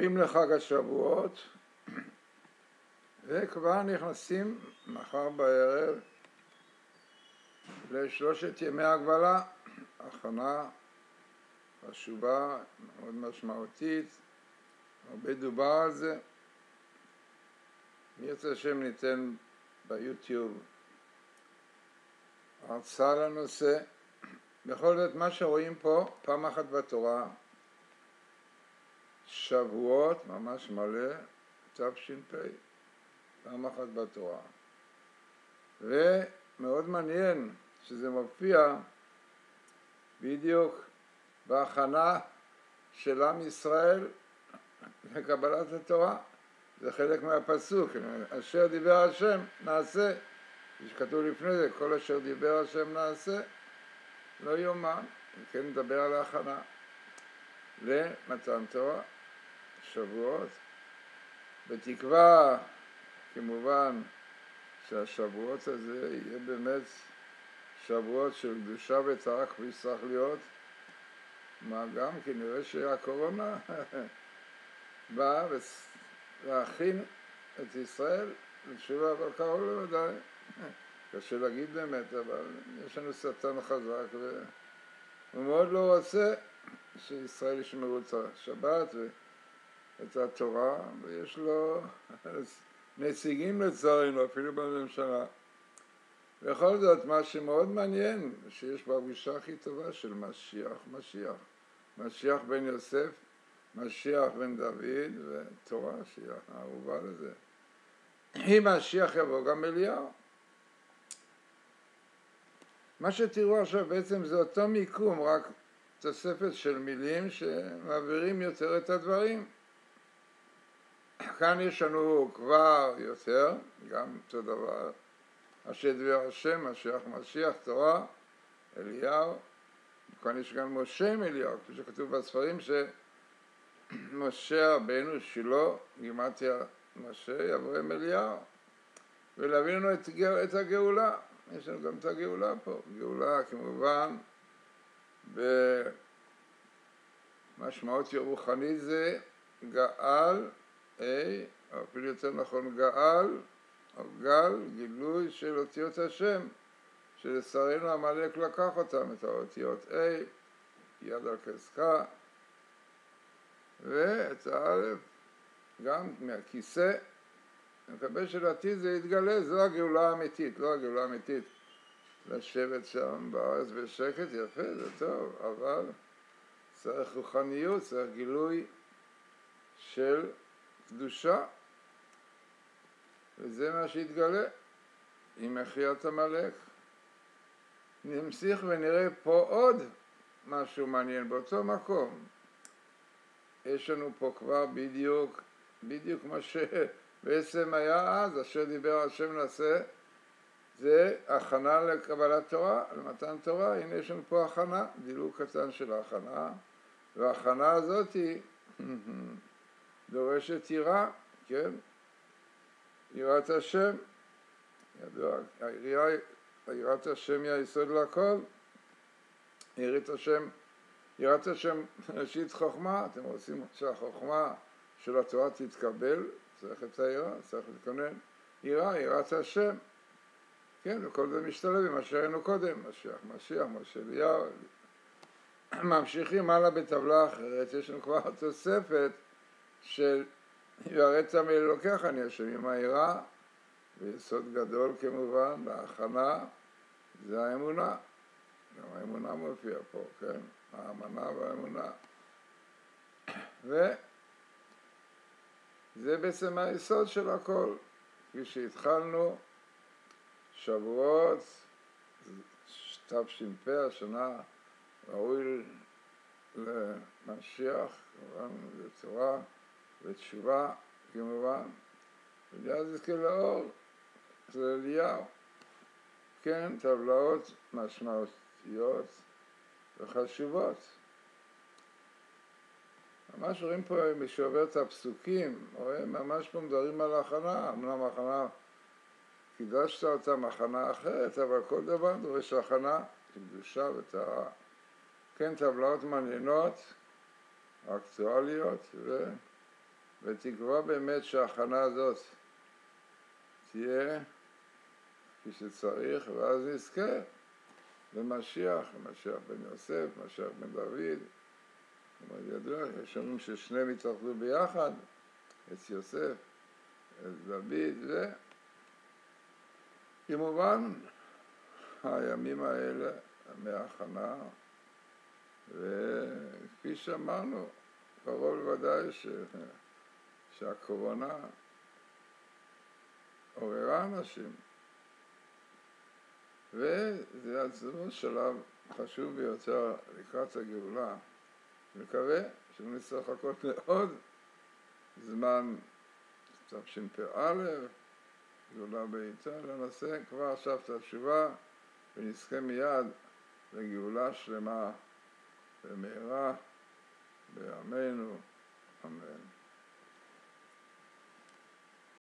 מגיעים לחג השבועות וכבר נכנסים מחר בערב לשלושת ימי הגבלה, הכנה חשובה, מאוד משמעותית, הרבה דובר על זה. מי ירצה השם ניתן ביוטיוב הרצאה לנושא. בכל זאת מה שרואים פה פעם אחת בתורה, שבועות ממש מלא, תש"פ, פעם אחת בתורה. ומאוד מעניין שזה מופיע בדיוק בהכנה של עם ישראל לקבלת התורה. זה חלק מהפסוק, אשר דיבר השם נעשה, שכתוב לפני זה, כל אשר דיבר השם נעשה, לא יאומן. כן, נדבר על ההכנה למתן תורה, שבועות, בתקווה כמובן שהשבועות הזה יהיה באמת שבועות של קדושה וצרה כפי שצריך להיות. מה גם כנראה שהקורונה באה להכין את ישראל לתשובה, אבל קרוב לוודאי. קשה להגיד באמת, אבל יש לנו שטן חזק והוא מאוד לא רוצה שישראל ישמרו את השבת ואת התורה, ויש לו נציגים לצערנו אפילו בממשלה. בכל זאת מה שמאוד מעניין שיש בפגישה הכי טובה של משיח בן יוסף, משיח בן דוד ותורה שהיא האהובה לזה. אם משיח יבוא גם אליהו. מה שתראו עכשיו בעצם זה אותו מיקום, רק תוספת של מילים שמעבירים יותר את הדברים. כאן יש לנו כבר יותר, גם אותו דבר, אשר דבר השם, משיח, תורה, אליהו. כאן יש גם משה עם אליהו, כפי שכתוב בספרים שמשה רבנו שילה, גימטריה משה, יבוא עם אליהו, ולהביא לנו את הגאולה. יש לנו גם את הגאולה פה. גאולה כמובן במשמעות רוחנית זה גאל, או אפילו יותר נכון גאל, או גל, גילוי של אותיות השם, שלצערנו עמלק לקח אותם, את האותיות יד על חזקה, ואת האלף גם מהכיסא. אני מקווה שלעתיד זה יתגלה, זו הגאולה האמיתית, לא הגאולה האמיתית לשבת שם בארץ בשקט, יפה, זה טוב, אבל צריך רוחניות, צריך גילוי של קדושה, וזה מה שיתגלה עם מחיית עמלק. נמשיך ונראה פה עוד משהו מעניין באותו מקום. יש לנו פה כבר בדיוק מה שבעצם היה אז, אשר דיבר השם נעשה, זה הכנה לקבלת תורה, למתן תורה. הנה יש לנו פה הכנה, דילוג קטן של ההכנה, וההכנה הזאת היא דורשת יראה, כן? יראת השם, ידוע, יראת השם היא היסוד לכל. יראת השם ראשית חוכמה. אתם רוצים שהחוכמה של התורה תתקבל, צריך את היראה, צריך להתכונן. יראת השם. כן, וכל זה משתלב עם מה שראינו קודם, משיח, משה אליהו. ממשיכים הלאה בטבלה אחרת, יש לנו כבר תוספת של יראת מאלוקיך אני השם, עם היראה, ויסוד גדול כמובן, בהכנה, זה האמונה. גם האמונה מופיע פה, כן? האמנה והאמונה. וזה בעצם היסוד של הכל. כפי שהתחלנו, שבועות, תש"פ, השנה ראוי למשיח, כמובן, לתורה ותשובה, כמובן. וליד זה לאור, זה אליהו. כן, טבלאות משמעותיות וחשובות. ממש רואים פה, מי שעובר את הפסוקים, רואים ממש פה מדברים על ההכנה. אמנם ההכנה, קידשת אותם הכנה אחרת, אבל כל דבר דורש הכנה, קדושה וטהרה. כן, טבלאות מעניינות, אקטואליות, ותקווה באמת שההכנה הזאת תהיה כפי שצריך, ואז נזכה למשיח, משיח בן יוסף, משיח בן דוד. זאת אומרת, ידוע, יש אומרים ששניהם יתאחדו ביחד, את יוסף, את דוד, וכמובן הימים האלה מההכנה, וכפי שאמרנו, קרוב לוודאי שהקורונה עוררה אנשים, וזה עצמו שלב חשוב ביותר לקראת הגאולה. מקווה שלא נצטרך לחכות מאוד זמן תשפ"א, גאולה בעיתה, לנעשה כבר עכשיו את התשובה ונזכה מיד לגאולה שלמה במהרה בימינו.